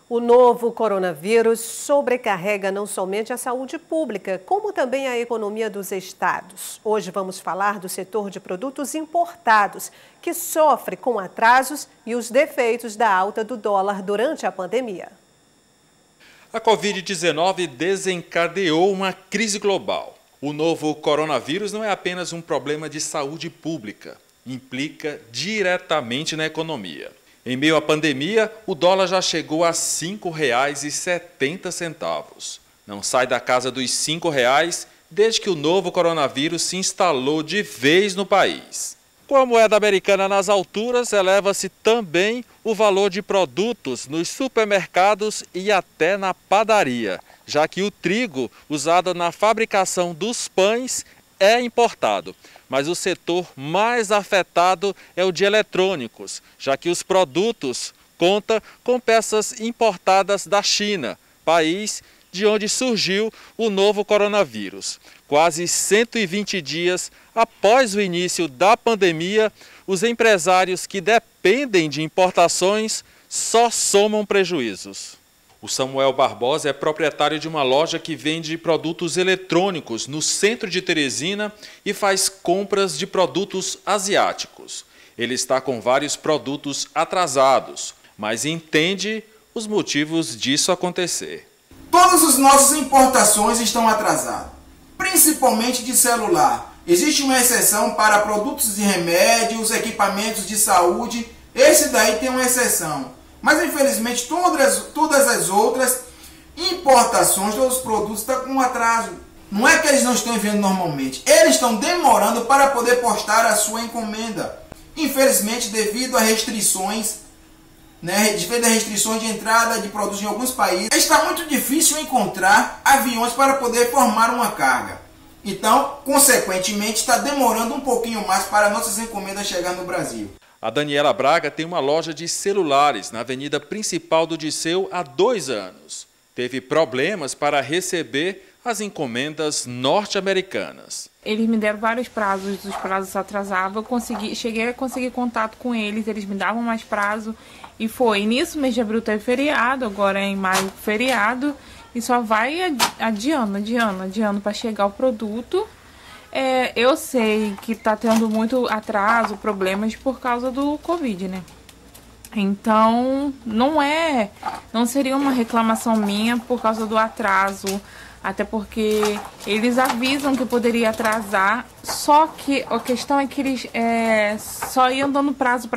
O novo coronavírus sobrecarrega não somente a saúde pública, como também a economia dos estados. Hoje vamos falar do setor de produtos importados, que sofre com atrasos e os defeitos da alta do dólar durante a pandemia. A Covid-19 desencadeou uma crise global. O novo coronavírus não é apenas um problema de saúde pública, implica diretamente na economia. Em meio à pandemia, o dólar já chegou a R$ 5,70. Não sai da casa dos R$ 5 desde que o novo coronavírus se instalou de vez no país. Com a moeda americana nas alturas, eleva-se também o valor de produtos nos supermercados e até na padaria, já que o trigo usado na fabricação dos pães é importado. Mas o setor mais afetado é o de eletrônicos, já que os produtos contam com peças importadas da China, país de onde surgiu o novo coronavírus. Quase 120 dias após o início da pandemia, os empresários que dependem de importações só somam prejuízos. O Samuel Barbosa é proprietário de uma loja que vende produtos eletrônicos no centro de Teresina e faz compras de produtos asiáticos. Ele está com vários produtos atrasados, mas entende os motivos disso acontecer. Todas as nossas importações estão atrasadas, principalmente de celular. Existe uma exceção para produtos de remédios, equipamentos de saúde, esse daí tem uma exceção. Mas infelizmente todas as outras importações dos produtos estão com atraso. Não é que eles não estão enviando normalmente, eles estão demorando para poder postar a sua encomenda. Infelizmente, devido a restrições, devido a restrições de entrada de produtos em alguns países, está muito difícil encontrar aviões para poder formar uma carga. Então, consequentemente, está demorando um pouquinho mais para nossas encomendas chegar no Brasil. A Daniela Braga tem uma loja de celulares na avenida principal do Disseu há 2 anos. Teve problemas para receber as encomendas norte-americanas. Eles me deram vários prazos, os prazos atrasavam, cheguei a conseguir contato com eles me davam mais prazo. E foi nisso, mês de abril teve feriado, agora é em maio feriado, e só vai adiando para chegar o produto. Eu sei que está tendo muito atraso, problemas por causa do Covid, né? Então, não seria uma reclamação minha por causa do atraso, até porque eles avisam que poderia atrasar, só que a questão é que eles só iam dando prazo,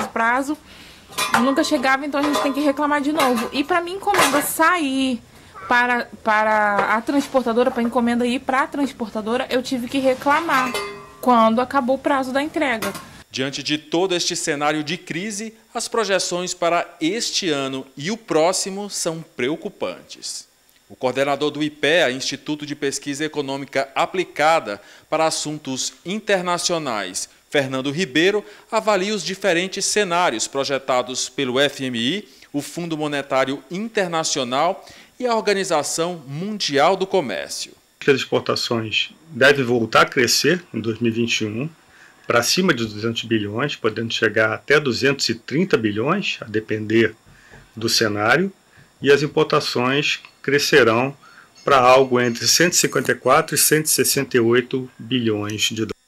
nunca chegava, então a gente tem que reclamar de novo. E para minha encomenda sair para a transportadora, para a encomenda ir para a transportadora, eu tive que reclamar quando acabou o prazo da entrega. Diante de todo este cenário de crise, as projeções para este ano e o próximo são preocupantes. O coordenador do IPEA, Instituto de Pesquisa Econômica Aplicada para Assuntos Internacionais, Fernando Ribeiro, avalia os diferentes cenários projetados pelo FMI, o Fundo Monetário Internacional e a Organização Mundial do Comércio. As exportações devem voltar a crescer em 2021 para acima de 200 bilhões, podendo chegar até 230 bilhões, a depender do cenário, e as importações crescerão para algo entre 154 e 168 bilhões de dólares.